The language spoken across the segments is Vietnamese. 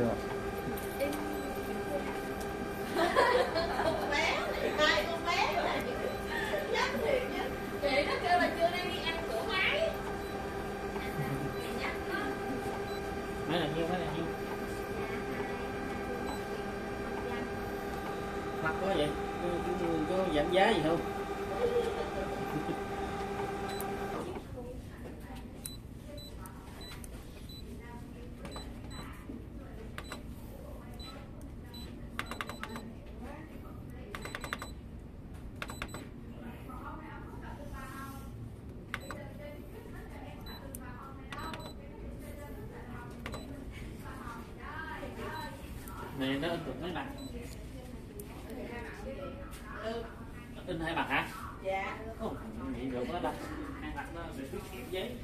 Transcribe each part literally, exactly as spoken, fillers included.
chưa? Con bé này, hai con bé này nhắc thiệt chứ. Chị nó kêu là chưa đang đi ăn cửa máy. Chị nhắc nó. Máy là nhiêu, máy là nhiêu? Mắc quá vậy? Có, có, có giảm giá gì không? Này nó in được mấy mặt? Ừ. In hai mặt hả? Dạ. Ồ, vậy được đó đâu. Hai mặt nó để tiết kiệm giấy.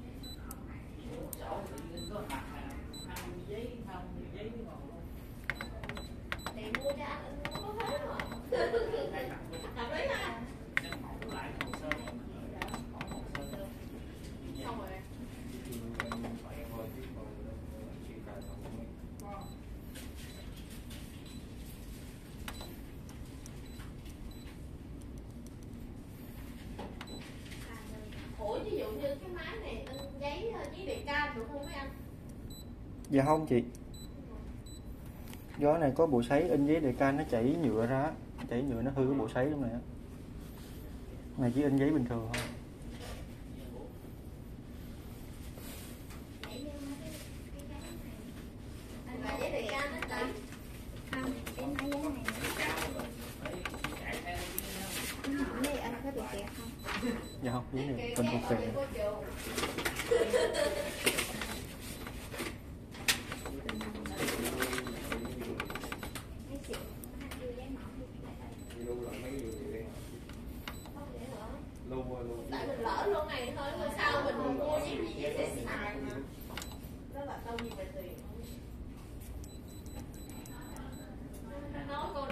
Sổ tự nhiên có mặt là hai giấy, không giấy màu. Thì mua cho anh, anh mua có hết rồi. Hai mặt luôn. Hợp lý ha. Em mẫu lại hồ sơ. Mẫu hồ sơ. Xong rồi. Ủa ví dụ như cái máy này in giấy giấy đề can được không mấy anh? Dạ không chị. Gió này có bộ sấy in giấy đề can nó chảy nhựa ra, chảy nhựa nó hư cái bộ sấy trong này á. Này chỉ in giấy bình thường thôi. Anh là giấy đề can đó chị. Không, em nói giấy này. Anh hỏi đi, anh có bị kẹt không? Dạ không, giấy này in ok. Tại mình lỡ luôn này thôi, bữa sau mình mua giấy gì giấy sẽ xài mà. Đó là đâu gì về tiền. Nó nói cô